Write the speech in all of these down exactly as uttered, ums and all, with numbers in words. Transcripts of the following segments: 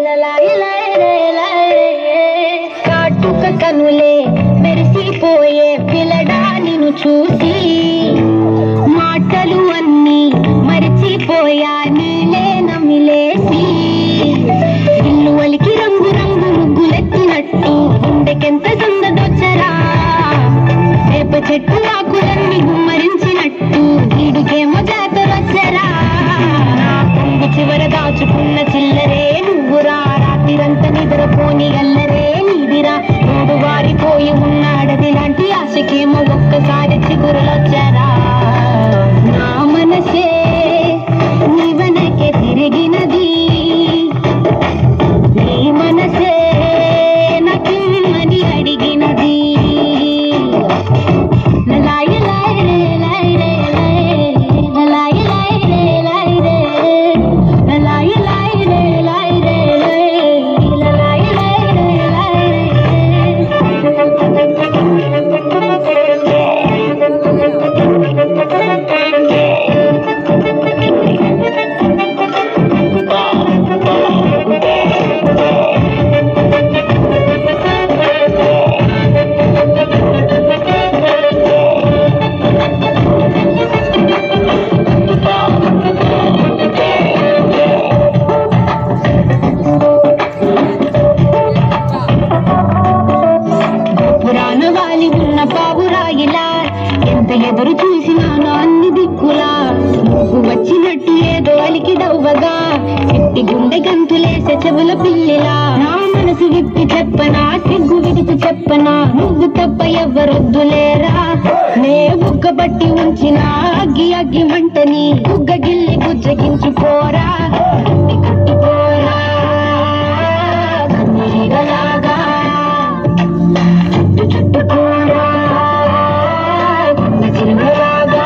కాటుక కనులే మెరిసిపోయే పిల్లడా నిన్ను చూసి మాటలు అన్నీ మరిచిపోయా నీలే నమిలేసి ఇల్లు వలికి రంగు రంగు ముగ్గులెత్తినట్టు గుండెకెంత సందదొచ్చరా వేప చెట్టు ఆకులన్నీ గుమ్మరించినట్టు ఈడుకేమో జాతరొచ్చరా కొంగు చివర దాచుకున్న చిల్లరే నువ్వురా రాత్రిరంతా నిద్రపోని గల్లరే నీదిరా మూడు వారిపోయి ఉన్నాడది లాంటి ఆశకేమో ఒక్కసారి చిగురులొచ్చారా నా మనసే నీ వెనకే తిరిగినది నీ మనసే నాకిమ్మని అడిగినది లలాయి లాయి రే లాయి రే లలాయి లాయి రే లాయి రే లలాయి లాయి రే లాయి రే లలాయి లాయి రే లాయి రే పురాణవాలి ఉన్న పావురాయిలా ఎంత ఎదురు చూసినానో అన్ని దిక్కులా నువ్వు వచ్చినట్టు ఏదో అలికి దవ్వగా చెట్టి గుండె గంతులేసే చెవుల పిల్లిలా నా మనసు విప్పి చెప్పనా సిగ్గు విడిచి చెప్పనా నువ్వు తప్ప ఎవ్వరొద్దులేరా నే బుగ్గ బట్టి ఉంచిన అగ్గి అగ్గి మంటని బుగ్గ గిల్లి బుజ్జగించుకోరా కట్టుకోరా కన్నీడలాగా చుట్టుకోరా చిరుమలాగా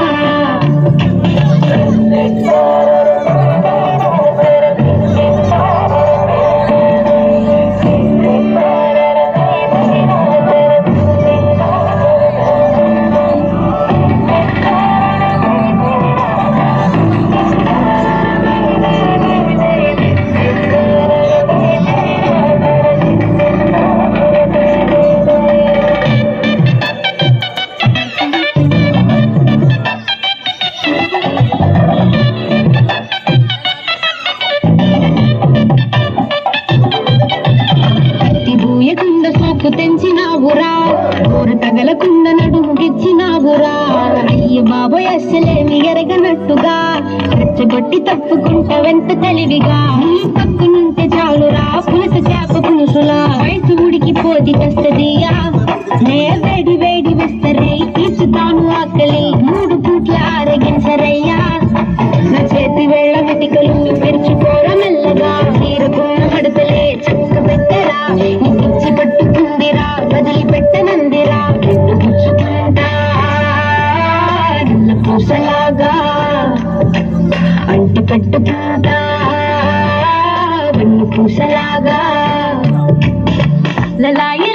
సోకు తెంచినావురా ఊరు తగలకుండా నడుము గిచ్చినావురా అయ్య బాబోయ్ అస్సలేమి ఎరగనట్టుగా రెచ్చగొట్టి తప్పుకుంటా వెంట తెలివిగా నీ పక్కనుంటే చాలురా పులస చేప పులుసులా వయసు ఉడికి పోతి తెస్తదియా నే వేడి వేడి విస్తరై తీర్చుతాను ఆకలి మూడు పూట్ల ఆరగించరయ్యా నా చేతి వేళ్ళ వెతికలు తెరుచుకోరా మెల్లగా తీరుకున్న మడతలే చక్క పెట్టరా పిచ్చి పట్టుకుందిరా వదిలి పెట్టనందిరా గుచ్చుకుంటా పూసలాగా అంటి పెట్టుకుంటా వెన్ను పూసలాగా లలాయి